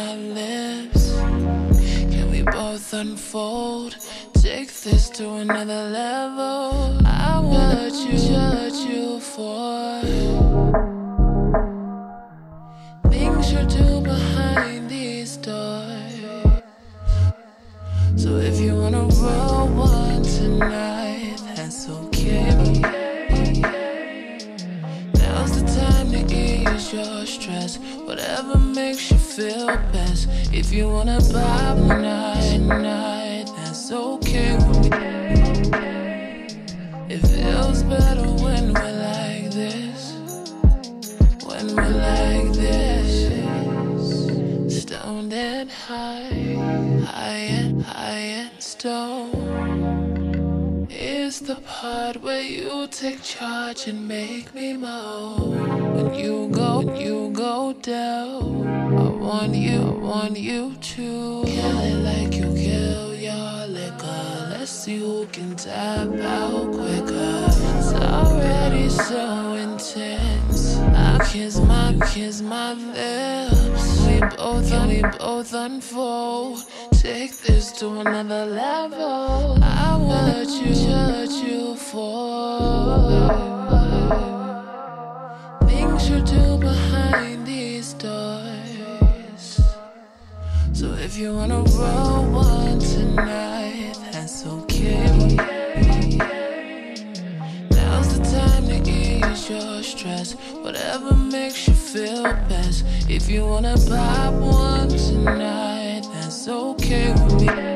my lips. Can we both unfold? Take this to another level. I want you, judge you for things you do behind these doors. So if you wanna roll one tonight, that's okay. Now's the time to ease your stress. Whatever makes you feel best. If you wanna pop tonight, that's okay with me. It feels better when we're like this. When we're like this. Stoned and high and stoned. It's the part where you take charge and make me moan. When you go down, I want you to kill it like you kill your liquor. Let's see who can tap out quicker. It's already so intense. I kiss my lips. We both unfold. Take this to another level. I want you, judge you for things you do behind these doors. So if you wanna roll one tonight, that's okay. Now's the time to ease your stress. Whatever makes you feel best. If you wanna pop one tonight, that's okay with me.